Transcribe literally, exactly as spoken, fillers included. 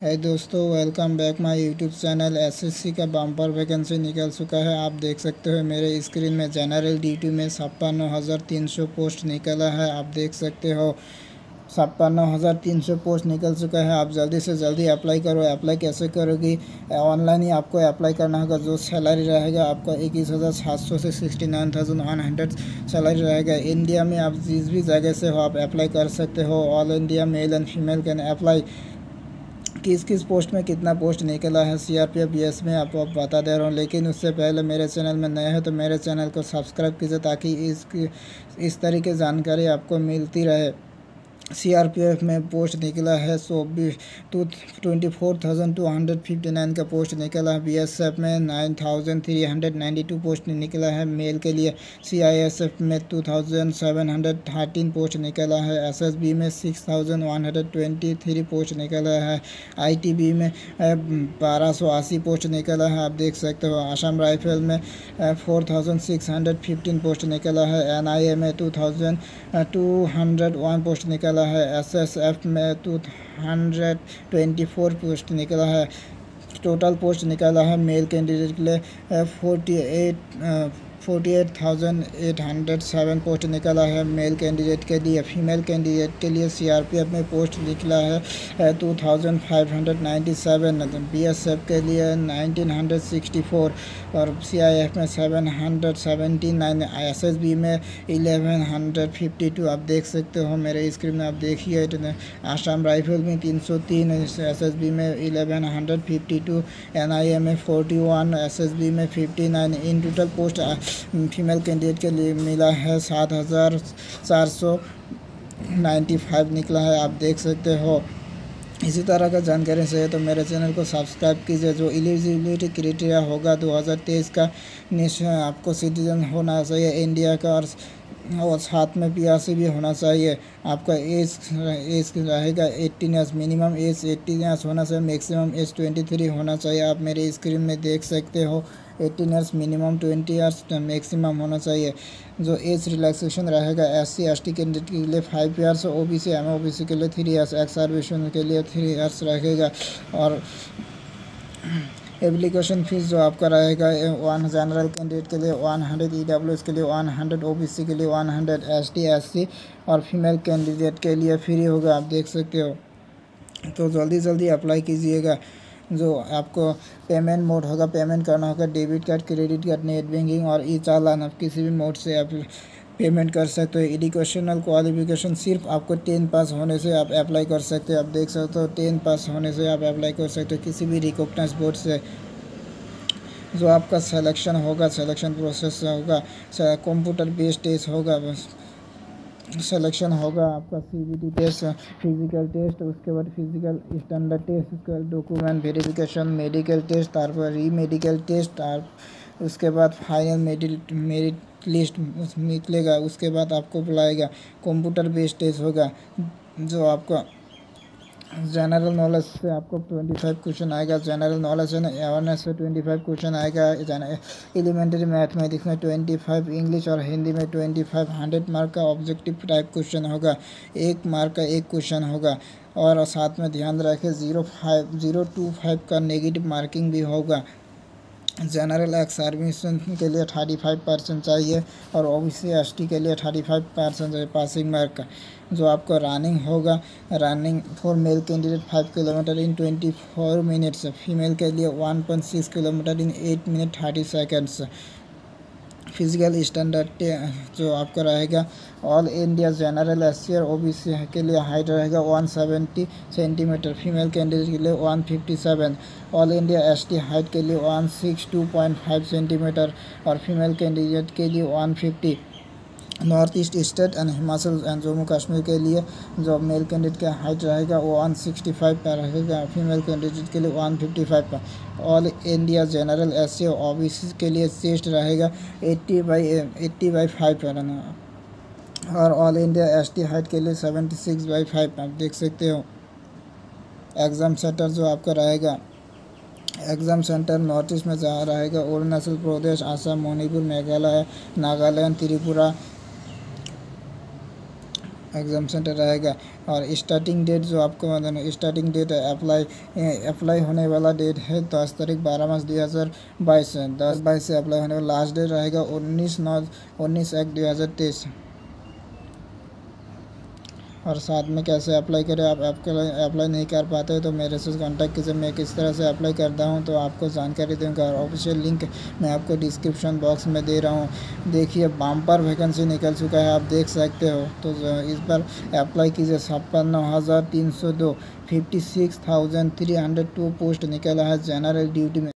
है दोस्तों, welcome back my YouTube channel. SSC का बम्पर वैकेंसी निकल चुका है। आप देख सकते हो मेरे स्क्रीन में जनरल ड्यूटी में छप्पन हज़ार तीन सौ पोस्ट निकला है। आप देख सकते हो छप्पन हज़ार तीन सौ पोस्ट निकल चुका है। आप जल्दी से जल्दी अप्लाई करो। अप्लाई कैसे करोगी? ऑनलाइन ही आपको अप्लाई करना होगा। जो सैलरी रहेगा आपका इक्कीस हज़ार सात सौ से sixty nine thousand one hundred salary रहेगा। इंडिया में आप जिस भी जगह से हो आप अप्लाई कर सकते हो। All India male and female can apply. किस किस पोस्ट में कितना पोस्ट निकला है सीआरपीएफ बीएस में आपको आप बता दे रहा हूँ। लेकिन उससे पहले मेरे चैनल में नए हैं तो मेरे चैनल को सब्सक्राइब कीजिए ताकि इस इस तरीके जानकारी आपको मिलती रहे। सीआरपीएफ में पोस्ट निकला है so two twenty four thousand two hundred fifty nine का पोस्ट निकला है। बीएसएफ में nine thousand three hundred ninety two post निकला है मेल के लिए। सीआईएसएफ में two thousand seven hundred thirteen post निकला है। एसएसबी में six thousand one hundred twenty three post निकला है। आईटीबी में बारह सौ अस्सी पोस्ट निकला है। आप देख सकते हो। असम राइफल में four thousand six hundred fifteen post निकला है। एनआईए में two thousand two hundred one post निकला है। एसएसएफ में two hundred twenty four post निकला है। टोटल पोस्ट निकाला है मेल कैंडिडेट के लिए forty eight forty eight thousand eight hundred seven post निकला है मेल कैंडिडेट के लिए। फीमेल कैंडिडेट के लिए सीआरपीएफ में पोस्ट निकला है two thousand five hundred ninety seven. BSF के लिए नाइनटीन हंड्रेड सिक्सटी फोर और सीआईएफ में seven hundred seventy nine. SSB में इलेवन हंड्रेड फिफ्टी टू। आप देख सकते हो मेरे स्क्रीन में। आप देखिए आसाम राइफल में तीन सौ तीन, एसएसबी में eleven hundred fifty two, NIA में फोर्टी वन, एसएसबी में fifty nine. In total post female candidate के लिए मिला है सात हज़ार चार सौ नाइन्टी फाइव निकला है। आप देख सकते हो। इसी तरह का जानकारी चाहिए तो मेरे चैनल को सब्सक्राइब कीजिए। जो एलिजिबिलिटी क्राइटेरिया होगा दो हज़ार तेईस का, निश्चय आपको सिटीजन होना चाहिए इंडिया का और और साथ में पीआरसी भी होना चाहिए। आपका एज एज रहेगा eighteen years. Minimum age eighteen years होना चाहिए। मैक्सिमम एज ट्वेंटी थ्री होना चाहिए। आप मेरे स्क्रीन में देख सकते हो eighteen years minimum, twenty years maximum होना चाहिए। जो एज रिलैक्सेशन रहेगा S C S T candidate के लिए five years, O B C M O B C के लिए थ्री ईयर्स, एक्स सर्विसन के लिए थ्री ईयर्स रहेगा। और एप्लीकेशन फ़ीस जो आपका रहेगा वन जनरल कैंडिडेट के लिए one hundred, E W S के लिए one hundred, O B C के लिए one hundred, S T S C और फीमेल कैंडिडेट के लिए फ्री होगा। आप देख सकते हो। तो जल्दी जल्दी अप्लाई कीजिएगा। जो आपको पेमेंट मोड होगा, पेमेंट करना होगा debit card, credit card, net banking और ई चालान। आप किसी भी मोड से आप पेमेंट कर सकते हो। एजुकेशनल क्वालिफिकेशन सिर्फ आपको टेन पास होने से आप अप्लाई कर सकते हो। आप देख सकते हो टेन पास होने से आप अप्लाई कर सकते हो किसी भी रिकॉग्नाइज बोर्ड से। जो आपका सिलेक्शन होगा, सिलेक्शन प्रोसेस होगा, कंप्यूटर बेस्ड टेस्ट होगा, सिलेक्शन होगा आपका सीबीटी टेस्ट, फिजिकल टेस्ट, उसके बाद फिजिकल स्टैंडर्ड टेस्ट, उसके बाद डॉक्यूमेंट वेरिफिकेशन, मेडिकल टेस्ट, तारपर री मेडिकल टेस्ट, और उसके बाद फाइनल मेरिट मेरिट लिस्ट निकलेगा। उसके बाद आपको बुलाएगा। कंप्यूटर बेस्ड टेस्ट होगा। जो आपका जनरल नॉलेज से आपको ट्वेंटी फाइव क्वेश्चन आएगा। जनरल नॉलेज एंड अवेयरनेस से ट्वेंटी फाइव क्वेश्चन आएगा। एलिमेंट्री मैथमेटिक्स में ट्वेंटी फाइव, इंग्लिश और हिंदी में ट्वेंटी फाइव। हंड्रेड मार्क का ऑब्जेक्टिव टाइप क्वेश्चन होगा। एक मार्क का एक क्वेश्चन होगा। और साथ में ध्यान रखें zero five zero two five का नेगेटिव मार्किंग भी होगा। जनरल एक्स सर्विसन के लिए थर्टी फाइव परसेंट चाहिए और ओबीसी एस टी के लिए थर्टी फाइव परसेंट चाहिए पासिंग मार्क का। जो आपको रनिंग होगा, running for male candidate five kilometer in twenty four minutes, female के लिए one point six kilometer in eight minute thirty seconds. Physical standard जो आपका रहेगा all India general S C और ओ बी सी के लिए height रहेगा one seventy centimeter, female candidate के लिए one fifty seven. All India S T height के लिए one six two point five centimeter और फीमेल कैंडिडेट के लिए one fifty. North east state and Himachal and Jammu Kashmir के लिए जो मेल कैंडिडेट का हाइट रहेगा वो वन सिक्सटी फाइव पर रहेगा, फीमेल कैंडिडेट के लिए वन फिफ्टी फाइव पर। All India general S C O B C के लिए चेस्ट रहेगा eighty by eighty by five पर और all India S T height के लिए सेवेंटी सिक्स बाई फाइव। आप देख सकते हो। एग्ज़ाम सेंटर जो आपका रहेगा, एग्ज़ाम सेंटर नॉर्थ ईस्ट में जहाँ रहेगा अरुणाचल प्रदेश, आसाम, मणिपुर, मेघालय, नागालैंड, त्रिपुरा, एग्जाम्शन रहेगा। और स्टार्टिंग डेट जो आपको मतलब स्टार्टिंग डेट अप्लाई अप्लाई होने वाला डेट है दस तारीख बारह मार्च दो हज़ार बाईस है। दस बाईस से अप्लाई होने वाला लास्ट डेट रहेगा उन्नीस नौ उन्नीस एक दो हज़ार तेईस। और साथ में कैसे अप्लाई करें, आप अप्लाई नहीं कर पाते तो मेरे से कांटेक्ट कीजिए, मैं किस तरह से अप्लाई करता हूं तो आपको जानकारी दूंगा। और ऑफिशियल लिंक मैं आपको डिस्क्रिप्शन बॉक्स में दे रहा हूं। देखिए बम्पर वैकेंसी निकल चुका है, आप देख सकते हो। तो इस पर अप्लाई कीजिए। छप्पन हज़ार तीन सौ दो fifty six thousand three hundred two post निकला है जनरल ड्यूटी में।